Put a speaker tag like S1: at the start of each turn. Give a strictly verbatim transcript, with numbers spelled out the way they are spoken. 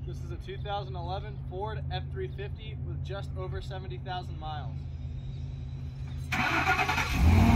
S1: This is a two thousand eleven Ford F three fifty with just over seventy thousand miles.